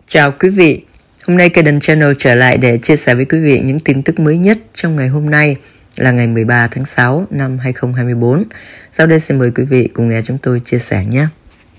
Chào quý vị, hôm nay Cadence Channel trở lại để chia sẻ với quý vị những tin tức mới nhất trong ngày hôm nay là ngày 13 tháng 6 năm 2024. Sau đây xin mời quý vị cùng nghe chúng tôi chia sẻ nhé.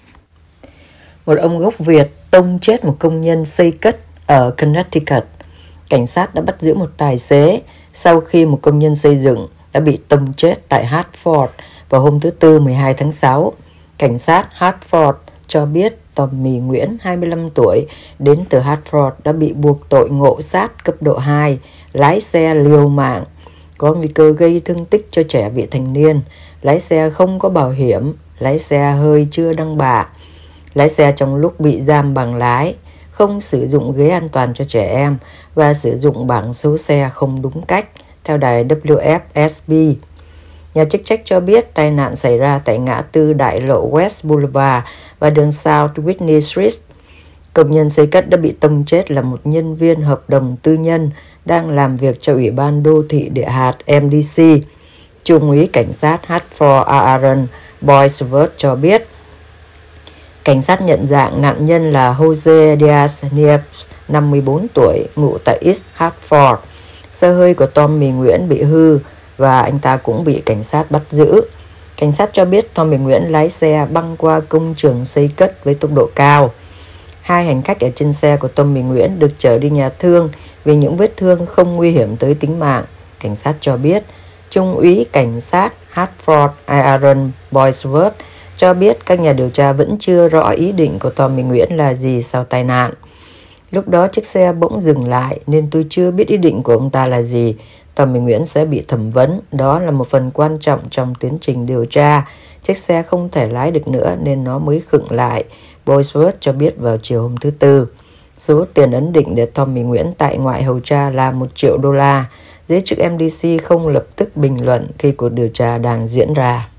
Một ông gốc Việt tông chết một công nhân xây cất ở Connecticut. Cảnh sát đã bắt giữ một tài xế sau khi một công nhân xây dựng đã bị tông chết tại Hartford vào hôm thứ Tư 12 tháng 6. Cảnh sát Hartford cho biết Tommy Nguyễn, 25 tuổi, đến từ Hartford đã bị buộc tội ngộ sát cấp độ 2, lái xe liều mạng, có nguy cơ gây thương tích cho trẻ vị thành niên, lái xe không có bảo hiểm, lái xe hơi chưa đăng bạ, lái xe trong lúc bị giam bằng lái, không sử dụng ghế an toàn cho trẻ em và sử dụng bảng số xe không đúng cách, theo đài WFSB. Nhà chức trách cho biết tai nạn xảy ra tại ngã tư đại lộ West Boulevard và đường South Whitney Street. Công nhân xây cất đã bị tông chết là một nhân viên hợp đồng tư nhân đang làm việc cho Ủy ban Đô thị Địa hạt MDC. Trung úy cảnh sát Hartford Aaron Boisworth cho biết. Cảnh sát nhận dạng nạn nhân là Jose Diaz-Nieves, 54 tuổi, ngụ tại East Hartford. Xe hơi của Tommy Nguyễn bị hư và anh ta cũng bị cảnh sát bắt giữ. Cảnh sát cho biết Tommy Nguyễn lái xe băng qua công trường xây cất với tốc độ cao. Hai hành khách ở trên xe của Tommy Nguyễn được chở đi nhà thương vì những vết thương không nguy hiểm tới tính mạng. Cảnh sát cho biết. Trung úy cảnh sát Hartford Aaron Boisworth cho biết các nhà điều tra vẫn chưa rõ ý định của Tommy Nguyễn là gì sau tai nạn. Lúc đó chiếc xe bỗng dừng lại nên tôi chưa biết ý định của ông ta là gì. Tommy Nguyễn sẽ bị thẩm vấn, đó là một phần quan trọng trong tiến trình điều tra. Chiếc xe không thể lái được nữa nên nó mới khựng lại, Boisworth cho biết vào chiều hôm thứ Tư. Số tiền ấn định để Tommy Nguyễn tại ngoại hầu tra là $1 triệu. Giới chức MDC không lập tức bình luận khi cuộc điều tra đang diễn ra.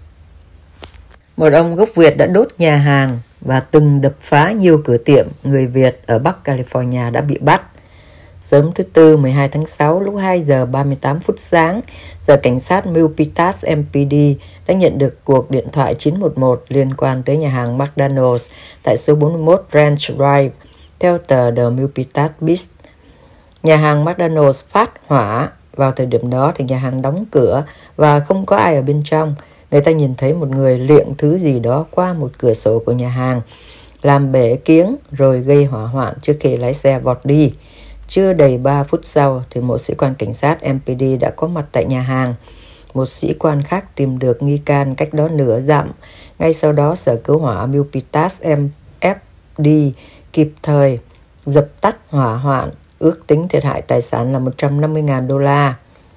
Một ông gốc Việt đã đốt nhà hàng và từng đập phá nhiều cửa tiệm người Việt ở Bắc California đã bị bắt. Sớm thứ Tư 12 tháng 6 lúc 2 giờ 38 phút sáng, giờ cảnh sát Milpitas MPD đã nhận được cuộc điện thoại 911 liên quan tới nhà hàng McDonald's tại số 41 Ranch Drive, theo tờ The Milpitas Beast. Nhà hàng McDonald's phát hỏa. Vào thời điểm đó thì nhà hàng đóng cửa và không có ai ở bên trong. Người ta nhìn thấy một người liệng thứ gì đó qua một cửa sổ của nhà hàng, làm bể kiếng rồi gây hỏa hoạn trước khi lái xe vọt đi. Chưa đầy 3 phút sau thì một sĩ quan cảnh sát MPD đã có mặt tại nhà hàng. Một sĩ quan khác tìm được nghi can cách đó nửa dặm. Ngay sau đó sở cứu hỏa Milpitas MFD kịp thời dập tắt hỏa hoạn. Ước tính thiệt hại tài sản là $150.000.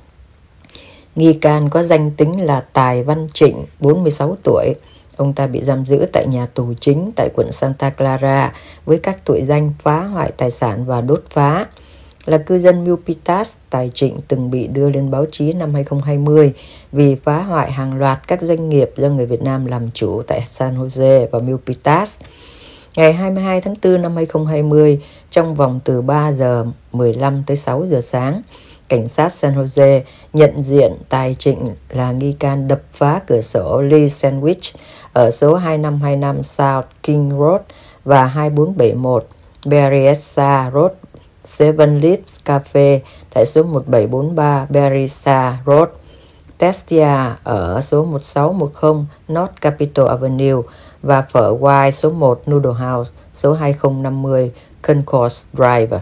Nghi can có danh tính là Tài Văn Trịnh, 46 tuổi. Ông ta bị giam giữ tại nhà tù chính tại quận Santa Clara với các tội danh phá hoại tài sản và đốt phá. Là cư dân Milpitas, Tài Trịnh từng bị đưa lên báo chí năm 2020 vì phá hoại hàng loạt các doanh nghiệp do người Việt Nam làm chủ tại San Jose và Milpitas. Ngày 22 tháng 4 năm 2020, trong vòng từ 3 giờ 15 tới 6 giờ sáng, cảnh sát San Jose nhận diện Tài Trịnh là nghi can đập phá cửa sổ Lee Sandwich ở số 2525 South King Road và 2471 Berryessa Road, Seven Leaves Cafe tại số 1743 Berryessa Road, Testia ở số 1610 North Capitol Avenue và phở White số 1 Noodle House, số 2050 Concourse Drive.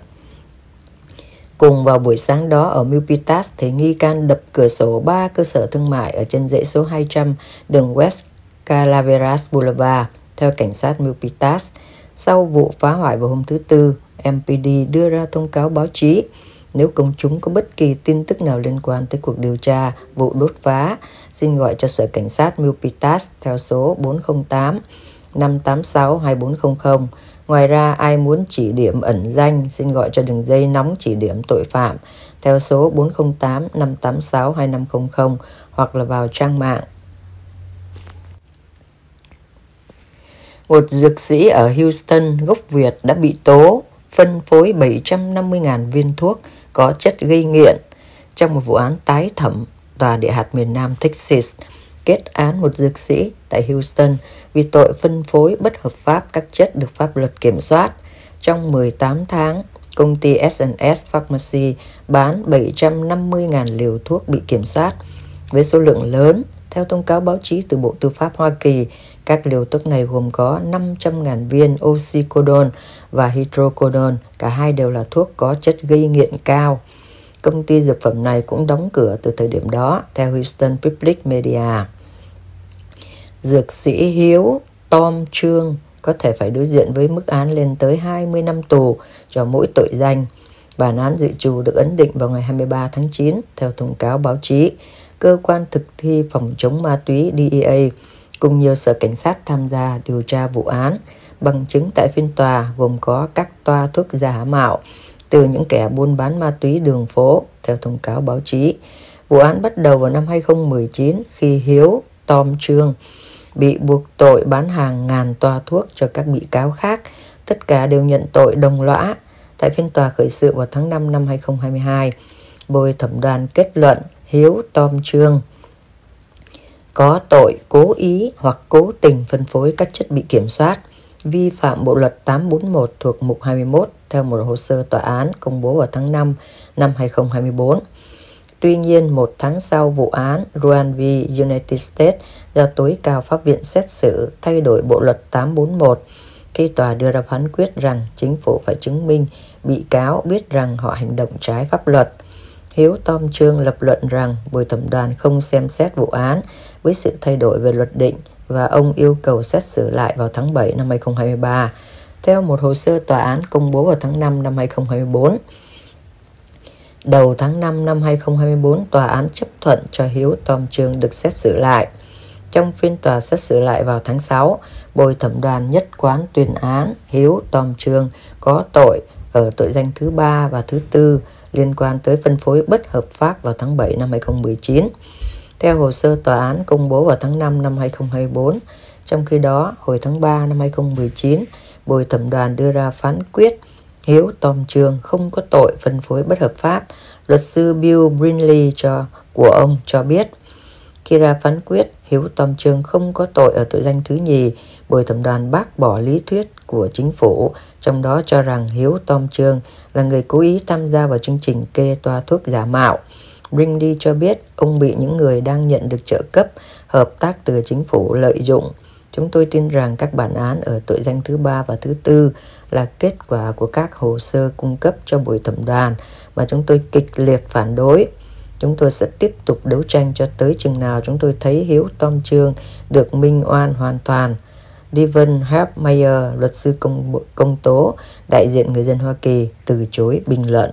Cùng vào buổi sáng đó ở Milpitas thì nghi can đập cửa sổ 3 cơ sở thương mại ở trên dãy số 200 đường West Calaveras Boulevard, theo cảnh sát Milpitas. Sau vụ phá hoại vào hôm thứ Tư, MPD đưa ra thông cáo báo chí. Nếu công chúng có bất kỳ tin tức nào liên quan tới cuộc điều tra vụ đốt phá, xin gọi cho sở cảnh sát Milpitas theo số 408 586 2400. Ngoài ra, ai muốn chỉ điểm ẩn danh xin gọi cho đường dây nóng chỉ điểm tội phạm theo số 408 586 2500 hoặc là vào trang mạng. Một dược sĩ ở Houston gốc Việt đã bị tố phân phối 750.000 viên thuốc có chất gây nghiện trong một vụ án tái thẩm. Tòa địa hạt miền Nam Texas kết án một dược sĩ tại Houston vì tội phân phối bất hợp pháp các chất được pháp luật kiểm soát. Trong 18 tháng, công ty S&S Pharmacy bán 750.000 liều thuốc bị kiểm soát với số lượng lớn. Theo thông cáo báo chí từ Bộ Tư pháp Hoa Kỳ, các liều thuốc này gồm có 500.000 viên oxycodone và hydrocodone, cả hai đều là thuốc có chất gây nghiện cao. Công ty dược phẩm này cũng đóng cửa từ thời điểm đó, theo Houston Public Media. Dược sĩ Hiếu Tom Trương có thể phải đối diện với mức án lên tới 20 năm tù cho mỗi tội danh. Bản án dự trù được ấn định vào ngày 23 tháng 9, theo thông cáo báo chí. Cơ quan thực thi phòng chống ma túy DEA cùng nhiều sở cảnh sát tham gia điều tra vụ án. Bằng chứng tại phiên tòa gồm có các toa thuốc giả mạo từ những kẻ buôn bán ma túy đường phố, theo thông cáo báo chí. Vụ án bắt đầu vào năm 2019 khi Hiếu Tom Trương bị buộc tội bán hàng ngàn toa thuốc cho các bị cáo khác. Tất cả đều nhận tội đồng lõa. Tại phiên tòa khởi sự vào tháng 5 năm 2022, bồi thẩm đoàn kết luận Hiếu Tom Trương có tội cố ý hoặc cố tình phân phối các chất bị kiểm soát, vi phạm Bộ luật 841 thuộc mục 21 theo một hồ sơ tòa án công bố vào tháng 5 năm 2024. Tuy nhiên, một tháng sau vụ án Roe v. United States do tối cao pháp viện xét xử thay đổi Bộ luật 841 khi tòa đưa ra phán quyết rằng chính phủ phải chứng minh bị cáo biết rằng họ hành động trái pháp luật. Hiếu Tom Trương lập luận rằng bồi thẩm đoàn không xem xét vụ án với sự thay đổi về luật định và ông yêu cầu xét xử lại vào tháng 7 năm 2023, theo một hồ sơ tòa án công bố vào tháng 5 năm 2024. Đầu tháng 5 năm 2024, tòa án chấp thuận cho Hiếu Tom Trương được xét xử lại. Trong phiên tòa xét xử lại vào tháng 6, bồi thẩm đoàn nhất quán tuyên án Hiếu Tom Trương có tội ở tội danh thứ 3 và thứ 4 liên quan tới phân phối bất hợp pháp vào tháng 7 năm 2019. Theo hồ sơ tòa án công bố vào tháng 5 năm 2024, trong khi đó, hồi tháng 3 năm 2019, bồi thẩm đoàn đưa ra phán quyết Hiếu Tom Trương không có tội phân phối bất hợp pháp. Luật sư Bill Brinley của ông cho biết, khi ra phán quyết Hiếu Tom Trương không có tội ở tội danh thứ nhì, bồi thẩm đoàn bác bỏ lý thuyết của chính phủ, trong đó cho rằng Hiếu Tom Trương là người cố ý tham gia vào chương trình kê toa thuốc giả mạo. Brinley cho biết ông bị những người đang nhận được trợ cấp hợp tác từ chính phủ lợi dụng. Chúng tôi tin rằng các bản án ở tội danh thứ 3 và thứ 4 là kết quả của các hồ sơ cung cấp cho bồi thẩm đoàn mà chúng tôi kịch liệt phản đối. Chúng tôi sẽ tiếp tục đấu tranh cho tới chừng nào chúng tôi thấy Hiếu Tom Trương được minh oan hoàn toàn. Devon Herbmeyer, luật sư công tố đại diện người dân Hoa Kỳ, từ chối bình luận.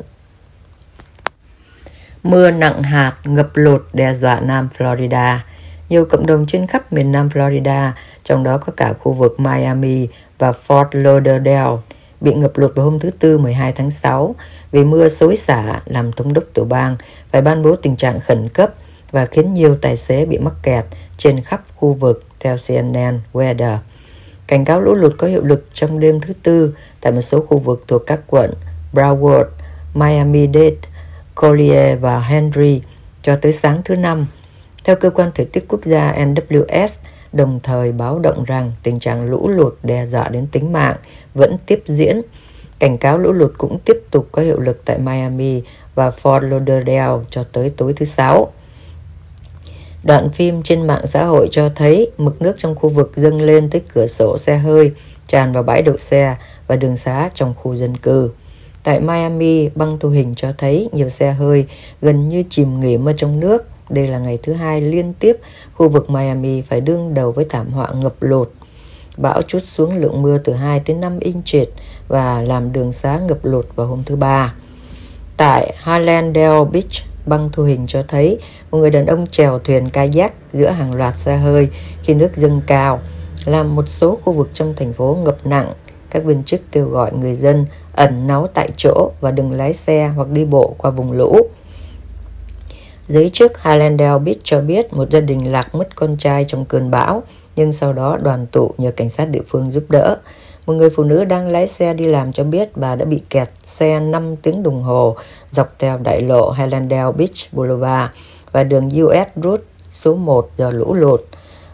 Mưa nặng hạt, ngập lụt đe dọa Nam Florida. Nhiều cộng đồng trên khắp miền Nam Florida, trong đó có cả khu vực Miami và Fort Lauderdale, bị ngập lụt vào hôm thứ Tư 12 tháng 6 vì mưa xối xả, làm thống đốc tiểu bang phải ban bố tình trạng khẩn cấp và khiến nhiều tài xế bị mắc kẹt trên khắp khu vực, theo CNN Weather. Cảnh cáo lũ lụt có hiệu lực trong đêm thứ Tư tại một số khu vực thuộc các quận Broward, Miami-Dade, Collier và Henry cho tới sáng thứ Năm. Theo cơ quan thời tiết quốc gia NWS, đồng thời báo động rằng tình trạng lũ lụt đe dọa đến tính mạng vẫn tiếp diễn. Cảnh cáo lũ lụt cũng tiếp tục có hiệu lực tại Miami và Fort Lauderdale cho tới tối thứ Sáu. Đoạn phim trên mạng xã hội cho thấy mực nước trong khu vực dâng lên tới cửa sổ xe hơi, tràn vào bãi đậu xe và đường xá trong khu dân cư. Tại Miami, băng thu hình cho thấy nhiều xe hơi gần như chìm nghỉm ở trong nước. Đây là ngày thứ hai liên tiếp khu vực Miami phải đương đầu với thảm họa ngập lụt. Bão trút xuống lượng mưa từ 2 đến 5 inch và làm đường xá ngập lụt vào hôm thứ Ba. Tại Hallandale Beach, băng thu hình cho thấy một người đàn ông chèo thuyền kayak giữa hàng loạt xe hơi khi nước dâng cao, làm một số khu vực trong thành phố ngập nặng. Các viên chức kêu gọi người dân ẩn náu tại chỗ và đừng lái xe hoặc đi bộ qua vùng lũ. Giới chức Hallandale Beach cho biết một gia đình lạc mất con trai trong cơn bão, nhưng sau đó đoàn tụ nhờ cảnh sát địa phương giúp đỡ. Một người phụ nữ đang lái xe đi làm cho biết bà đã bị kẹt xe 5 tiếng đồng hồ dọc theo đại lộ Hallandale Beach Boulevard và đường US Route số 1 do lũ lụt.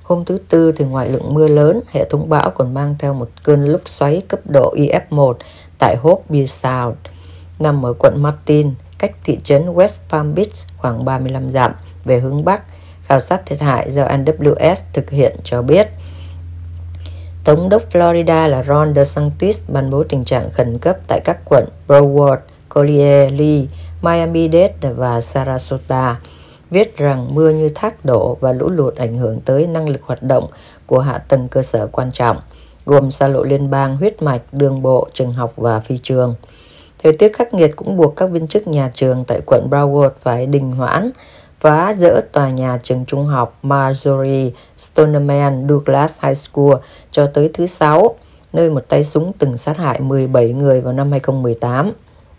Hôm thứ Tư thì ngoài lượng mưa lớn, hệ thống bão còn mang theo một cơn lốc xoáy cấp độ EF1 tại Hope Beach Sound, nằm ở quận Martin, cách thị trấn West Palm Beach khoảng 35 dặm về hướng Bắc. Khảo sát thiệt hại do NWS thực hiện cho biết. Thống đốc Florida là Ron DeSantis ban bố tình trạng khẩn cấp tại các quận Broward, Collier, Lee, Miami-Dade và Sarasota, viết rằng mưa như thác đổ và lũ lụt ảnh hưởng tới năng lực hoạt động của hạ tầng cơ sở quan trọng, gồm xa lộ liên bang, huyết mạch, đường bộ, trường học và phi trường. Thời tiết khắc nghiệt cũng buộc các viên chức nhà trường tại quận Broward phải đình hoãn phá dỡ tòa nhà trường trung học Marjorie Stoneman Douglas High School cho tới thứ Sáu, nơi một tay súng từng sát hại 17 người vào năm 2018.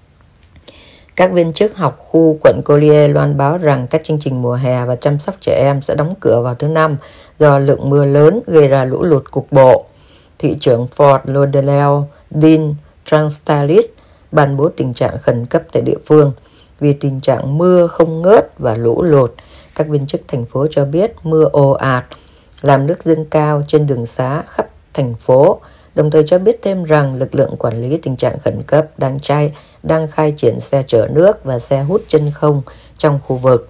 Các viên chức học khu quận Collier loan báo rằng các chương trình mùa hè và chăm sóc trẻ em sẽ đóng cửa vào thứ Năm do lượng mưa lớn gây ra lũ lụt cục bộ. Thị trưởng Fort Lauderdale Dean Transtalis ban bố tình trạng khẩn cấp tại địa phương vì tình trạng mưa không ngớt và lũ lụt. Các viên chức thành phố cho biết mưa ồ ạt làm nước dâng cao trên đường xá khắp thành phố, đồng thời cho biết thêm rằng lực lượng quản lý tình trạng khẩn cấp đang khai triển xe chở nước và xe hút chân không trong khu vực.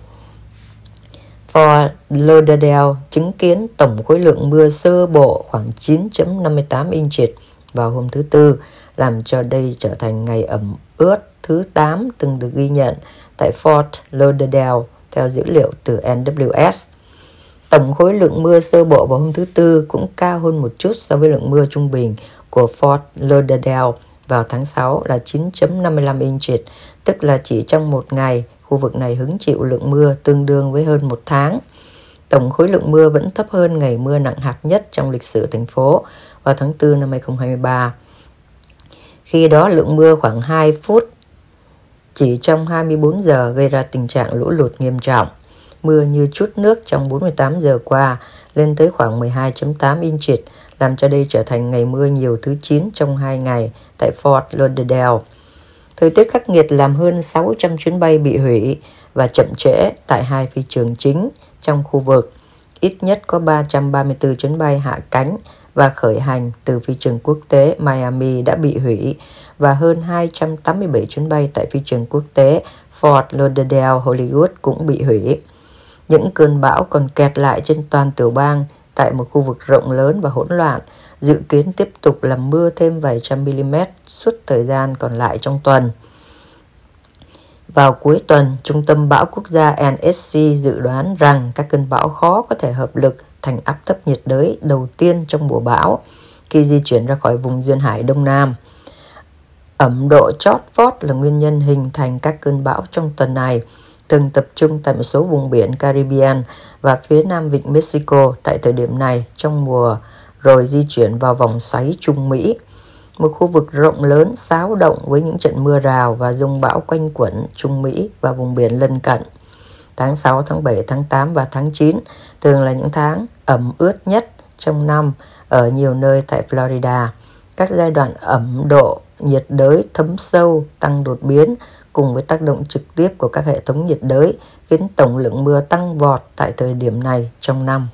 Fort Lauderdale chứng kiến tổng khối lượng mưa sơ bộ khoảng 9.58 inch vào hôm thứ Tư, làm cho đây trở thành ngày ẩm ướt thứ 8 từng được ghi nhận tại Fort Lauderdale theo dữ liệu từ NWS. Tổng khối lượng mưa sơ bộ vào hôm thứ Tư cũng cao hơn một chút so với lượng mưa trung bình của Fort Lauderdale vào tháng 6 là 9.55 inch, tức là chỉ trong một ngày, khu vực này hứng chịu lượng mưa tương đương với hơn một tháng. Tổng khối lượng mưa vẫn thấp hơn ngày mưa nặng hạt nhất trong lịch sử thành phố vào tháng 4 năm 2023. Khi đó lượng mưa khoảng 2 phút chỉ trong 24 giờ gây ra tình trạng lũ lụt nghiêm trọng. Mưa như chút nước trong 48 giờ qua lên tới khoảng 12.8 inch, làm cho đây trở thành ngày mưa nhiều thứ 9 trong 2 ngày tại Fort Lauderdale. Thời tiết khắc nghiệt làm hơn 600 chuyến bay bị hủy và chậm trễ tại 2 phi trường chính trong khu vực. Ít nhất có 334 chuyến bay hạ cánh và khởi hành từ phi trường quốc tế Miami đã bị hủy và hơn 287 chuyến bay tại phi trường quốc tế Fort Lauderdale Hollywood cũng bị hủy. Những cơn bão còn kẹt lại trên toàn tiểu bang tại một khu vực rộng lớn và hỗn loạn, dự kiến tiếp tục làm mưa thêm vài trăm mm suốt thời gian còn lại trong tuần. Vào cuối tuần, Trung tâm Bão Quốc gia NSC dự đoán rằng các cơn bão khó có thể hợp lực thành áp thấp nhiệt đới đầu tiên trong mùa bão khi di chuyển ra khỏi vùng duyên hải Đông Nam. Ẩm độ chót vót là nguyên nhân hình thành các cơn bão trong tuần này, thường tập trung tại một số vùng biển Caribbean và phía nam vịnh Mexico tại thời điểm này trong mùa, rồi di chuyển vào vòng xoáy Trung Mỹ, một khu vực rộng lớn xáo động với những trận mưa rào và dông bão quanh quẩn Trung Mỹ và vùng biển lân cận. Tháng 6, tháng 7, tháng 8 và tháng 9 thường là những tháng ẩm ướt nhất trong năm ở nhiều nơi tại Florida. Các giai đoạn ẩm độ nhiệt đới thấm sâu, tăng đột biến cùng với tác động trực tiếp của các hệ thống nhiệt đới khiến tổng lượng mưa tăng vọt tại thời điểm này trong năm.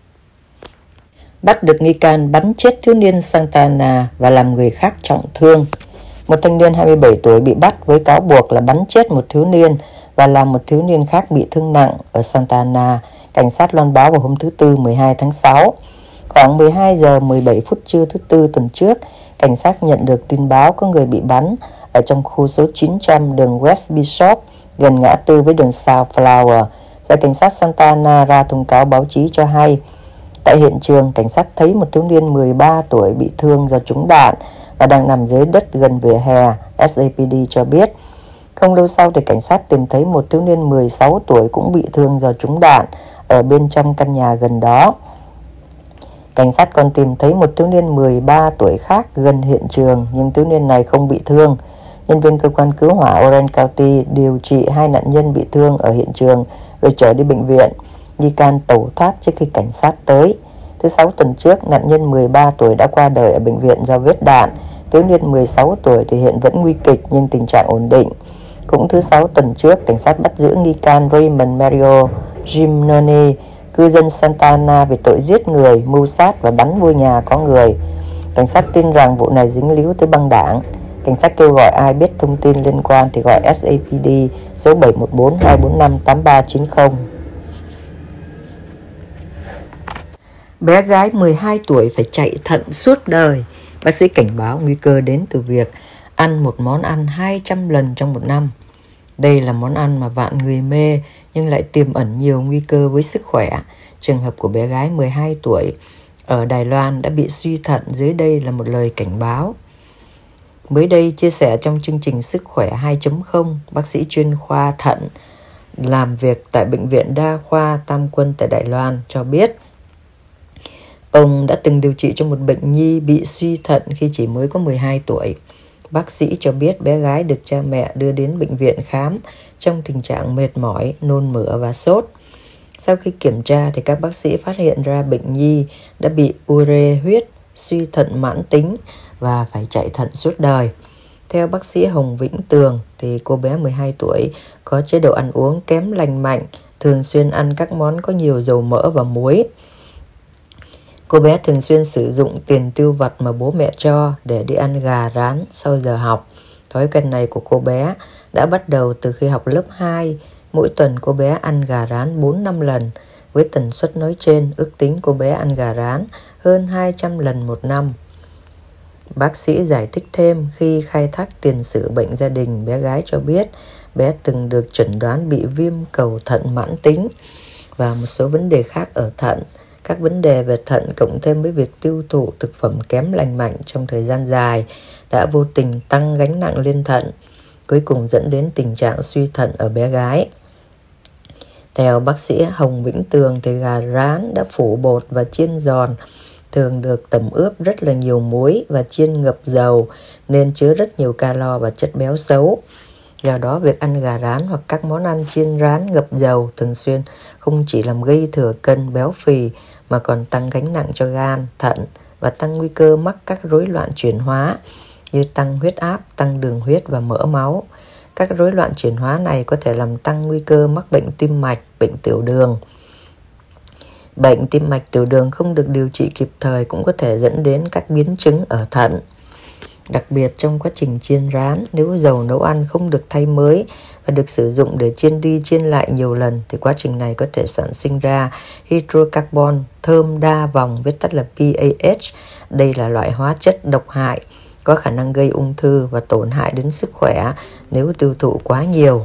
Bắt được nghi can bắn chết thiếu niên Santa Ana và làm người khác trọng thương. Một thanh niên 27 tuổi bị bắt với cáo buộc là bắn chết một thiếu niên và làm một thiếu niên khác bị thương nặng ở Santa Ana, cảnh sát loan báo vào hôm thứ Tư 12 tháng 6. Khoảng 12 giờ 17 phút trưa thứ Tư tuần trước, cảnh sát nhận được tin báo có người bị bắn ở trong khu số 900 đường West Bishop, gần ngã tư với đường South Flower. Sở cảnh sát Santa Ana ra thông cáo báo chí cho hay, tại hiện trường, cảnh sát thấy một thiếu niên 13 tuổi bị thương do trúng đạn và đang nằm dưới đất gần vỉa hè, SAPD cho biết. Không lâu sau thì cảnh sát tìm thấy một thiếu niên 16 tuổi cũng bị thương do trúng đạn ở bên trong căn nhà gần đó. Cảnh sát còn tìm thấy một thiếu niên 13 tuổi khác gần hiện trường, nhưng thiếu niên này không bị thương. Nhân viên cơ quan cứu hỏa Orange County điều trị 2 nạn nhân bị thương ở hiện trường rồi trở đi bệnh viện. Nghi can tẩu thoát trước khi cảnh sát tới. Thứ Sáu tuần trước, nạn nhân 13 tuổi đã qua đời ở bệnh viện do vết đạn. Thiếu niên 16 tuổi thì hiện vẫn nguy kịch nhưng tình trạng ổn định. Cũng thứ Sáu tuần trước, cảnh sát bắt giữ nghi can Raymond Mario Gimnoni, cư dân Santa Ana vì tội giết người, mưu sát và bắn vô nhà có người. Cảnh sát tin rằng vụ này dính líu tới băng đảng. Cảnh sát kêu gọi ai biết thông tin liên quan thì gọi SAPD số 714-245-8390. Bé gái 12 tuổi phải chạy thận suốt đời. Bác sĩ cảnh báo nguy cơ đến từ việc ăn một món ăn 200 lần trong một năm. Đây là món ăn mà vạn người mê nhưng lại tiềm ẩn nhiều nguy cơ với sức khỏe. Trường hợp của bé gái 12 tuổi ở Đài Loan đã bị suy thận, dưới đây là một lời cảnh báo. Mới đây chia sẻ trong chương trình Sức khỏe 2.0, bác sĩ chuyên khoa thận làm việc tại Bệnh viện Đa khoa Tam Quân tại Đài Loan cho biết ông đã từng điều trị cho một bệnh nhi bị suy thận khi chỉ mới có 12 tuổi. Bác sĩ cho biết bé gái được cha mẹ đưa đến bệnh viện khám trong tình trạng mệt mỏi, nôn mửa và sốt. Sau khi kiểm tra thì các bác sĩ phát hiện ra bệnh nhi đã bị ure huyết, suy thận mãn tính và phải chạy thận suốt đời. Theo bác sĩ Hồng Vĩnh Tường thì cô bé 12 tuổi có chế độ ăn uống kém lành mạnh, thường xuyên ăn các món có nhiều dầu mỡ và muối. Cô bé thường xuyên sử dụng tiền tiêu vặt mà bố mẹ cho để đi ăn gà rán sau giờ học. Thói quen này của cô bé đã bắt đầu từ khi học lớp 2. Mỗi tuần cô bé ăn gà rán 4-5 lần. Với tần suất nói trên, ước tính cô bé ăn gà rán hơn 200 lần một năm. Bác sĩ giải thích thêm khi khai thác tiền sử bệnh gia đình, bé gái cho biết bé từng được chẩn đoán bị viêm cầu thận mãn tính và một số vấn đề khác ở thận. Các vấn đề về thận cộng thêm với việc tiêu thụ thực phẩm kém lành mạnh trong thời gian dài đã vô tình tăng gánh nặng lên thận, cuối cùng dẫn đến tình trạng suy thận ở bé gái. Theo bác sĩ Hồng Vĩnh Tường thì gà rán đã phủ bột và chiên giòn, thường được tẩm ướp rất là nhiều muối và chiên ngập dầu nên chứa rất nhiều calo và chất béo xấu. Do đó việc ăn gà rán hoặc các món ăn chiên rán ngập dầu thường xuyên không chỉ làm gây thừa cân béo phì mà còn tăng gánh nặng cho gan, thận và tăng nguy cơ mắc các rối loạn chuyển hóa như tăng huyết áp, tăng đường huyết và mỡ máu. Các rối loạn chuyển hóa này có thể làm tăng nguy cơ mắc bệnh tim mạch, bệnh tiểu đường. Bệnh tim mạch tiểu đường không được điều trị kịp thời cũng có thể dẫn đến các biến chứng ở thận. Đặc biệt trong quá trình chiên rán, nếu dầu nấu ăn không được thay mới và được sử dụng để chiên đi chiên lại nhiều lần thì quá trình này có thể sản sinh ra hydrocarbon thơm đa vòng, viết tắt là PAH. Đây là loại hóa chất độc hại, có khả năng gây ung thư và tổn hại đến sức khỏe nếu tiêu thụ quá nhiều.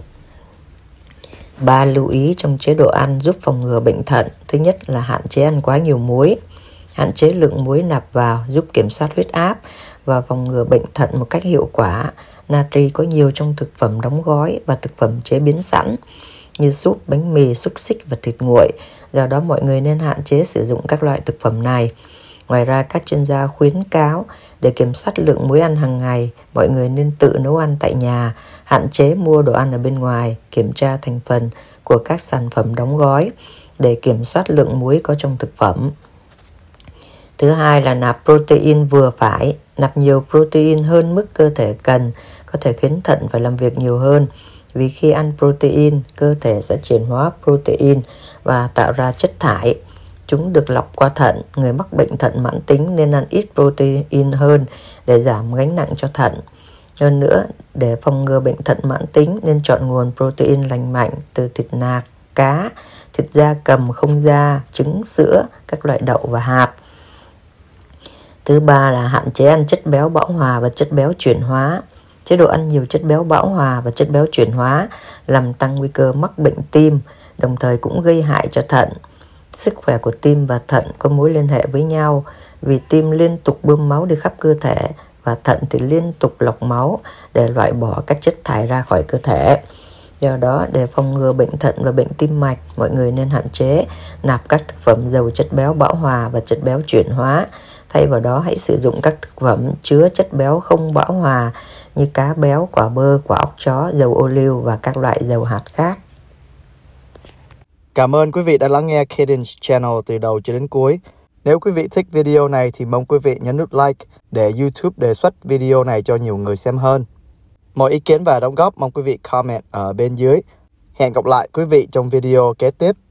3 lưu ý trong chế độ ăn giúp phòng ngừa bệnh thận. Thứ nhất là hạn chế ăn quá nhiều muối. Hạn chế lượng muối nạp vào giúp kiểm soát huyết áp và phòng ngừa bệnh thận một cách hiệu quả. Natri có nhiều trong thực phẩm đóng gói và thực phẩm chế biến sẵn như súp, bánh mì, xúc xích và thịt nguội. Do đó mọi người nên hạn chế sử dụng các loại thực phẩm này. Ngoài ra các chuyên gia khuyến cáo để kiểm soát lượng muối ăn hàng ngày, mọi người nên tự nấu ăn tại nhà, hạn chế mua đồ ăn ở bên ngoài, kiểm tra thành phần của các sản phẩm đóng gói để kiểm soát lượng muối có trong thực phẩm. Thứ hai là nạp protein vừa phải. Nạp nhiều protein hơn mức cơ thể cần có thể khiến thận phải làm việc nhiều hơn. Vì khi ăn protein, cơ thể sẽ chuyển hóa protein và tạo ra chất thải. Chúng được lọc qua thận. Người mắc bệnh thận mãn tính nên ăn ít protein hơn để giảm gánh nặng cho thận. Hơn nữa, để phòng ngừa bệnh thận mãn tính nên chọn nguồn protein lành mạnh từ thịt nạc, cá, thịt gia cầm không da, trứng, sữa, các loại đậu và hạt. Thứ ba là hạn chế ăn chất béo bão hòa và chất béo chuyển hóa. Chế độ ăn nhiều chất béo bão hòa và chất béo chuyển hóa làm tăng nguy cơ mắc bệnh tim, đồng thời cũng gây hại cho thận. Sức khỏe của tim và thận có mối liên hệ với nhau vì tim liên tục bơm máu đi khắp cơ thể và thận thì liên tục lọc máu để loại bỏ các chất thải ra khỏi cơ thể. Do đó, để phòng ngừa bệnh thận và bệnh tim mạch, mọi người nên hạn chế nạp các thực phẩm giàu chất béo bão hòa và chất béo chuyển hóa. Thay vào đó, hãy sử dụng các thực phẩm chứa chất béo không bão hòa như cá béo, quả bơ, quả óc chó, dầu ô liu và các loại dầu hạt khác. Cảm ơn quý vị đã lắng nghe Cadence Channel từ đầu cho đến cuối. Nếu quý vị thích video này thì mong quý vị nhấn nút like để YouTube đề xuất video này cho nhiều người xem hơn. Mọi ý kiến và đóng góp mong quý vị comment ở bên dưới. Hẹn gặp lại quý vị trong video kế tiếp.